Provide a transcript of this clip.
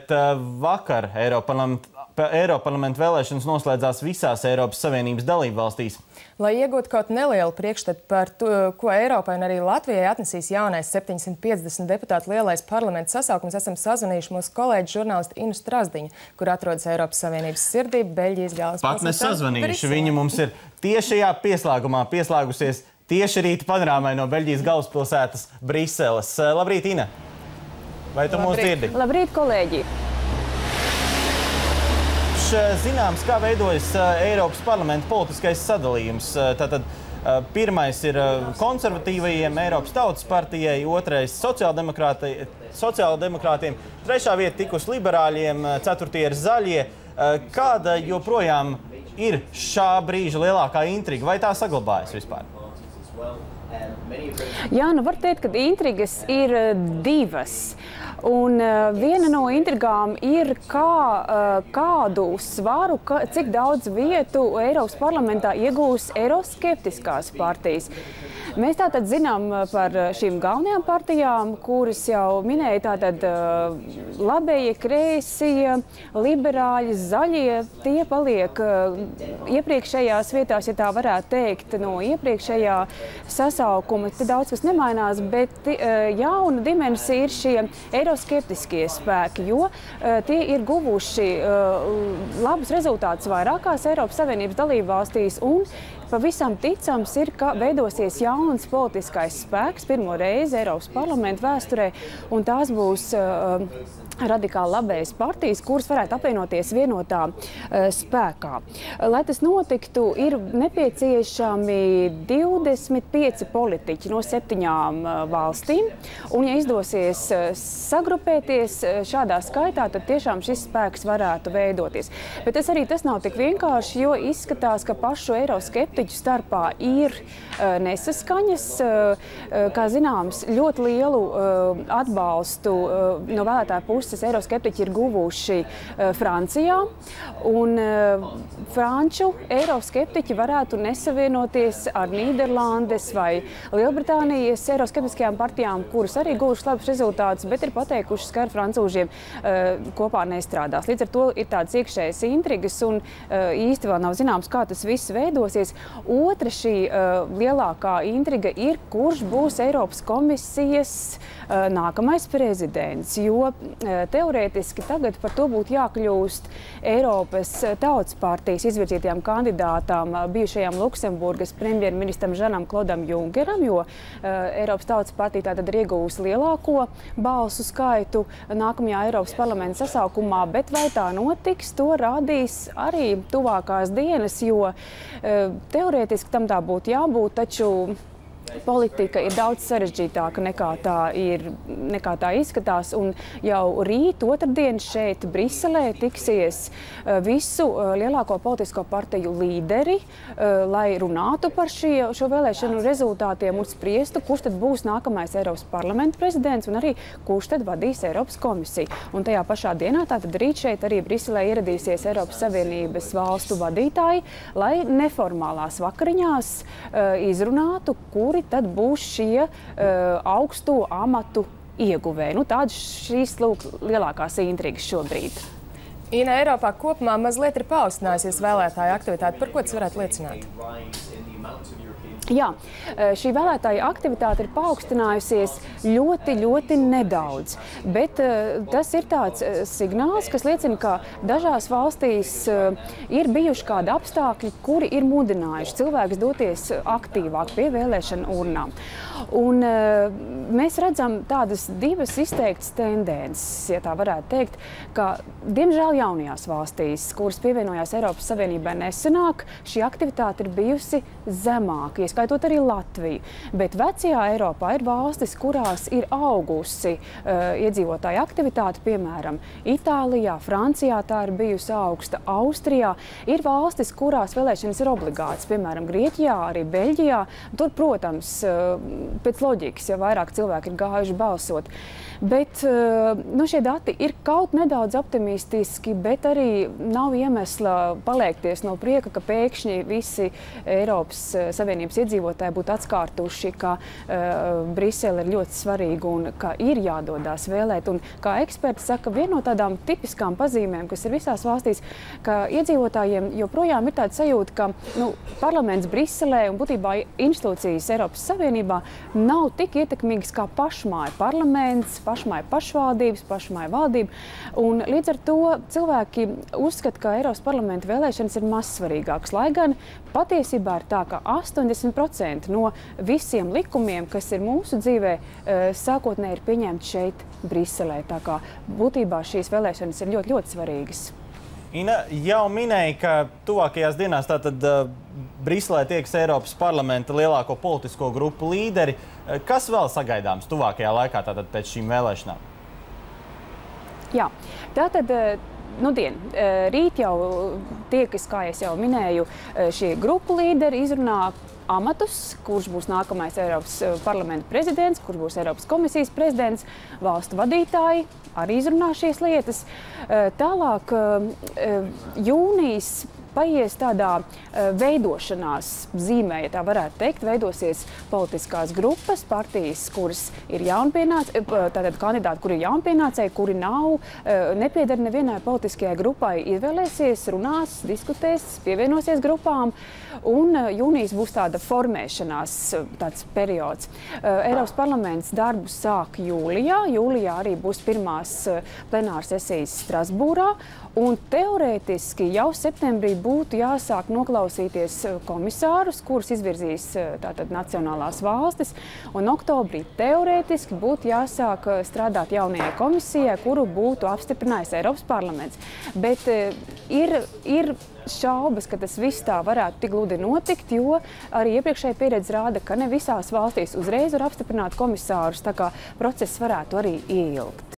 bet vakar Eiroparlamenta vēlēšanas noslēdzās visās Eiropas Savienības dalībvalstīs. Lai iegūtu kaut nelielu priekšstatu par to, ko Eiropai un arī Latvijai atnesīs jaunais 750 deputātu lielais parlamenta sasaukums, esam sazvanījuši mūsu kolēģi žurnālisti Inu Strazdiņu, kur atrodas Eiropas Savienības sirdī, Beļģijas galvaspilsētā. Pat nesazvanījuši. Viņa mums ir tiešajā pieslēgumā pieslēgusies tieši rīta panorāmai no Beļģijas galvaspilsētas Briseles. Labrīt, Ina! Vai tu mūs dzirdi? Labrīt, kolēģi! Zināms, kā veidojas Eiropas parlamenta politiskais sadalījums. Tātad pirmais ir konservatīvajiem Eiropas Tautas partijai, otrais sociāldemokrātiem, trešā vieta tikus liberāļiem, ceturtie ir zaļie. Kāda joprojām ir šā brīža lielākā intriga? Vai tā saglabājas vispār? Jā, nu var teikt, ka intrigas ir divas. Un viena no intrigām ir, kādu svaru, cik daudz vietu Eiropas parlamentā iegūs eiroskeptiskās partijas. Mēs tātad zinām par šīm galvenajām partijām, kuras jau minēja, tātad labējie, kreisie, liberāļi, zaļie, tie paliek iepriekšējās vietās, ja tā varētu teikt, no iepriekšējā sasaukuma. Te daudz kas nemainās, bet jauna dimensija ir šie eiroskeptiskie spēki, jo tie ir guvuši labus rezultātus vairākās Eiropas Savienības dalībvalstīs un pavisam ticams ir, ka veidosies jauns politiskais spēks pirmo reizi Eiropas parlamenta vēsturē, un tās būs radikāli labējas partijas, kuras varētu apvienoties vienotā spēkā. Lai tas notiktu, ir nepieciešami 25 politiķi no 7 valstīm, un ja izdosies sagrupēties šādā skaitā, tad tiešām šis spēks varētu veidoties. Bet tas nav tik vienkārši, jo izskatās, ka pašu eiroskeptiķu starpā ir nesaskaņas. Kā zināms, ļoti lielu atbalstu no vēlētāju puses eiroskeptiķi ir guvuši Francijā, un franču eiroskeptiķi varētu nesavienoties ar Nīderlandes vai Lielbritānijas eiroskeptiskajām partijām, kuras arī guvušas labus rezultātus, bet ir pateikušas, ka ar francūžiem kopā nestrādās. Līdz ar to ir tādas iekšējas intrigas, un īsti vēl nav zināms, kā tas viss veidosies. Otra šī lielākā intriga ir, kurš būs Eiropas komisijas nākamais prezidents, jo teorētiski tagad par to būtu jākļūst Eiropas Tautas partijas izvirzītajām kandidātām bijušajām Luksemburgas premjerministram Žanam Klodam Junkeram, jo Eiropas Tautas partija tātad ir ieguvusi lielāko balsu skaitu nākamajā Eiropas parlamenta sasaukumā, bet vai tā notiks, to rādīs arī tuvākās dienas, jo teorētiski tam tā būtu jābūt, taču politika ir daudz sarežģītāka nekā tā izskatās, un jau rīt otrdien šeit Briselē tiksies visu lielāko politisko partiju līderi, lai runātu par šo vēlēšanu rezultātiem un spriestu, kurš tad būs nākamais Eiropas parlamenta prezidents un arī kurš tad vadīs Eiropas komisiju. Un tajā pašā dienā, tātad rīt šeit arī Briselē ieradīsies Eiropas Savienības valstu vadītāji, lai neformālās vakariņās izrunātu, kuri tad būs šie augsto amatu ieguvēji. Tādas šīs lielākās intrigas šobrīd. Ina, Eiropā kopumā mazliet ir paaugstinājusies vēlētāju aktivitāte. Par ko tas varētu liecināt? Jā, šī vēlētāja aktivitāte ir paaugstinājusies ļoti nedaudz, bet tas ir tāds signāls, kas liecina, ka dažās valstīs ir bijuši kādi apstākļi, kuri ir mudinājuši cilvēkus doties aktīvāk pie vēlēšanu urnām. Un mēs redzam tādas divas izteiktas tendences, ja tā varētu teikt, ka diemžēl jaunajās valstīs, kuras pievienojās Eiropas Savienībai nesenāk, šī aktivitāte ir bijusi zemāka, ieskaitot arī Latviju. Bet vecajā Eiropā ir valstis, kurās ir augusi iedzīvotāju aktivitāte, piemēram, Itālijā, Francijā tā ir bijusi augsta, Austrijā. Ir valstis, kurās vēlēšanas ir obligātas, piemēram, Grieķijā, arī Beļģijā. Tur, protams, pēc loģikas, ja vairāk cilvēki ir gājuši balsot. Bet šie dati ir kaut nedaudz optimistiski, bet arī nav iemesla paliekties no prieka, ka pēkšņi visi Eiropas Savienības iedzīvotāji būtu atskārtuši, ka Brisele ir ļoti svarīga un ka ir jādodās vēlēt. Un, kā eksperti saka, viena no tādām tipiskām pazīmēm, kas ir visās valstīs, ka iedzīvotājiem joprojām ir tāda sajūta, ka parlaments Briselē un būtībā institūcijas Eiropas Savienībā nav tik ietekmīgas kā pašmāja parlaments, pašmāja pašvaldības, pašmāja valdība. Un līdz ar to cilvēki uzskata, ka Eiropas parlamenta vēlēšanas ir mazsvarīgākas, lai gan patiesībā ir tā, ka 80% no visiem likumiem, kas ir mūsu dzīvē, sākotnēji ir pieņemti šeit Briselē. Tā kā būtībā šīs vēlēšanas ir ļoti, ļoti svarīgas. Ina jau minēja, ka tuvākajās dienās tātad Briselē tiekas Eiropas parlamenta lielāko politisko grupu līderi. Kas vēl sagaidāms tuvākajā laikā tātad pēc šīm vēlēšanām? Jā, tātad rīt jau tiekas, kā es jau minēju, šie grupu līderi izrunā amatus, kurš būs nākamais Eiropas parlamenta prezidents, kurš būs Eiropas komisijas prezidents, valstu vadītāji arī izrunā šīs lietas. Tālāk jūnijas paies tādā veidošanās zīmē, ja tā varētu teikt, veidosies politiskās grupas, partijas, kuras ir tātad kandidāti, kuri ir jaunpienācēji, kuri nepieder nevienai politiskajai grupai, izvēlēsies, runās, diskutēs, pievienosies grupām, un jūnijas būs tāda formēšanās tāds periods. Eiropas parlaments darbu sāk jūlijā. Jūlijā arī būs pirmās plenāras sesijas Strasbūrā, un teorētiski jau septembrī būtu jāsāk noklausīties komisārus, kurus izvirzīs tātad nacionālās valstis, un oktobrī teorētiski būtu jāsāk strādāt jaunajai komisijai, kuru būtu apstiprinājis Eiropas parlaments. Bet ir šaubas, ka tas viss tā varētu tik gludi notikt, jo arī iepriekšēja pieredze rāda, ka ne visās valstīs uzreiz var apstiprināt komisārus, tā kā process varētu arī ieilgt.